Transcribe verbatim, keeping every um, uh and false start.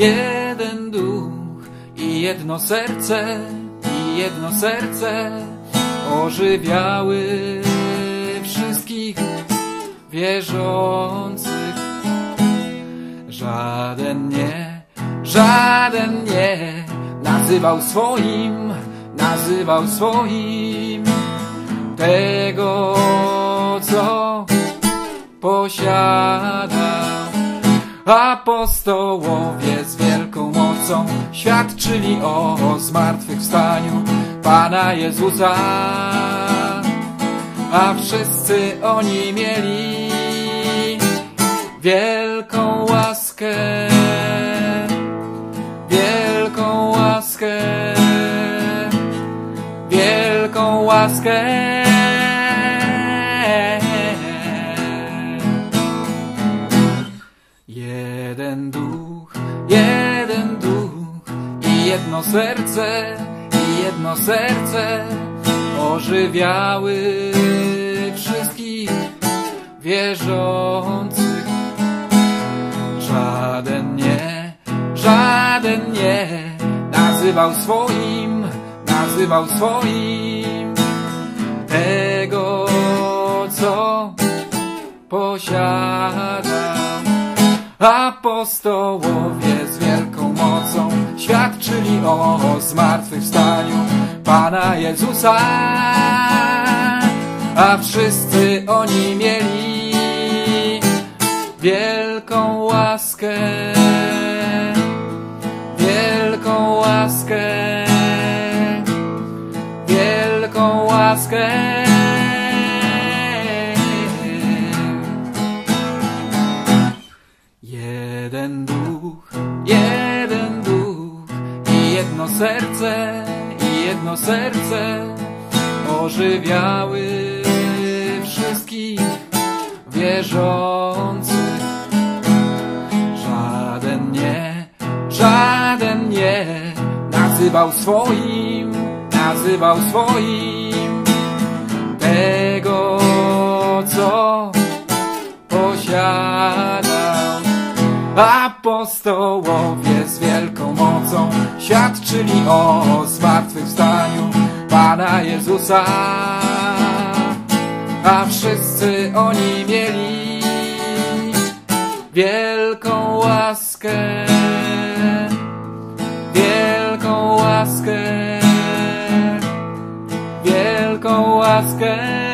jeden duch i jedno serce, i jedno serce ożywiały wszystkich wierzących. Żaden nie, żaden nie nazywał swoim, nazywał swoim tego, co posiadał. Apostołowie z wielką mocą świadczyli o zmartwychwstaniu Pana Jezusa, a wszyscy oni mieli wielką łaskę, wielką łaskę, wielką łaskę. Jeden duch, jeden duch i jedno serce, i jedno serce ożywiały wszystkich wierzących. Żaden nie, żaden nie nazywał swoim, nazywał swoim tego, co posiadał. Apostołowie z wielką mocą świadczyli o zmartwychwstaniu Pana Jezusa, a wszyscy oni mieli wielką łaskę, wielką łaskę, wielką łaskę. Jeden duch, jeden duch i jedno serce, i jedno serce ożywiały wszystkich wierzących. Żaden nie, żaden nie nazywał swoim, nazywał swoim tego, co posiadał. Apostołowie z wielką mocą świadczyli o zmartwychwstaniu Pana Jezusa, a wszyscy oni mieli wielką łaskę, wielką łaskę, wielką łaskę.